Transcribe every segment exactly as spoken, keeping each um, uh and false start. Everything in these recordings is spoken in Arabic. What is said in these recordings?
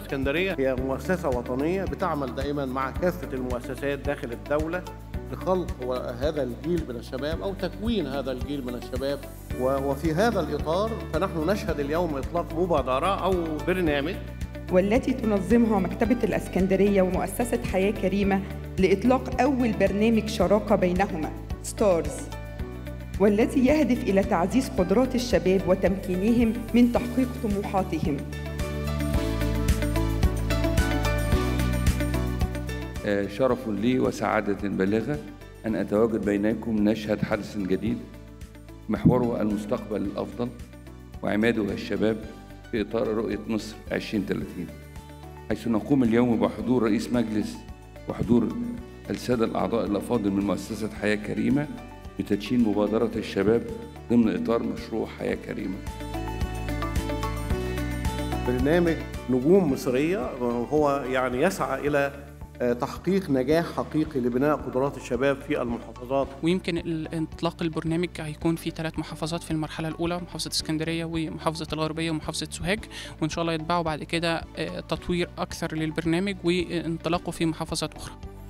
الإسكندرية هي مؤسسة وطنية بتعمل دائما مع كافة المؤسسات داخل الدولة لخلق هذا الجيل من الشباب أو تكوين هذا الجيل من الشباب. وفي هذا الإطار فنحن نشهد اليوم إطلاق مبادرة أو برنامج والتي تنظمها مكتبة الإسكندرية ومؤسسة حياة كريمة لإطلاق أول برنامج شراكة بينهما ستارز، والذي يهدف إلى تعزيز قدرات الشباب وتمكينهم من تحقيق طموحاتهم. شرف لي وسعادة بالغة أن أتواجد بينكم نشهد حدث جديد محوره المستقبل الأفضل وعماده الشباب في إطار رؤية مصر عشرين ثلاثين، حيث نقوم اليوم بحضور رئيس مجلس وحضور السادة الأعضاء الأفاضل من مؤسسة حياة كريمة بتدشين مبادرة الشباب ضمن إطار مشروع حياة كريمة. برنامج نجوم مصرية هو يعني يسعى إلى تحقيق نجاح حقيقي لبناء قدرات الشباب في المحافظات. ويمكن انطلاق البرنامج هيكون في ثلاث محافظات في المرحلة الأولى، محافظة اسكندرية ومحافظة الغربية ومحافظة سوهاج، وإن شاء الله يتبعوا بعد كده تطوير أكثر للبرنامج وانطلاقه في محافظات أخرى.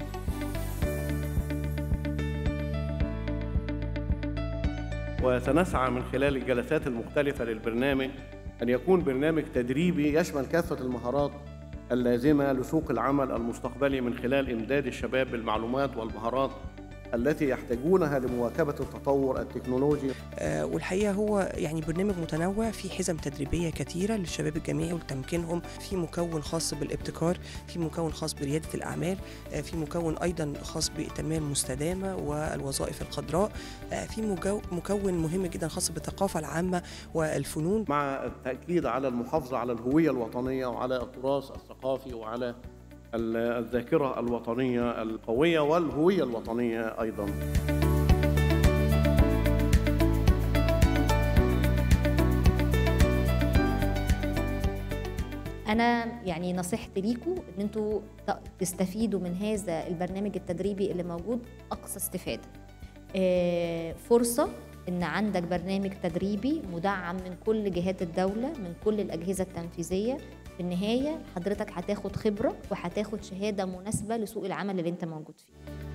وسنسعى من خلال الجلسات المختلفة للبرنامج أن يكون برنامج تدريبي يشمل كافة المهارات اللازمة لسوق العمل المستقبلي من خلال إمداد الشباب بالمعلومات والمهارات التي يحتاجونها لمواكبة التطور التكنولوجي. آه والحقيقة هو يعني برنامج متنوع في حزم تدريبية كثيرة للشباب الجامعي وتمكينهم، في مكون خاص بالابتكار، في مكون خاص بريادة الأعمال، آه في مكون أيضا خاص بالتنمية المستدامة والوظائف الخضراء، آه في مكون مهم جدا خاص بالثقافة العامة والفنون، مع التأكيد على المحافظة على الهوية الوطنية وعلى التراث الثقافي وعلى الذاكرة الوطنية القوية والهوية الوطنية أيضاً. أنا يعني نصيحتي ليكم إن أنتوا تستفيدوا من هذا البرنامج التدريبي اللي موجود أقصى استفادة. فرصة إن عندك برنامج تدريبي مدعم من كل جهات الدولة، من كل الأجهزة التنفيذية. في النهاية حضرتك هتاخد خبرة وهتاخد شهادة مناسبة لسوق العمل اللي انت موجود فيه.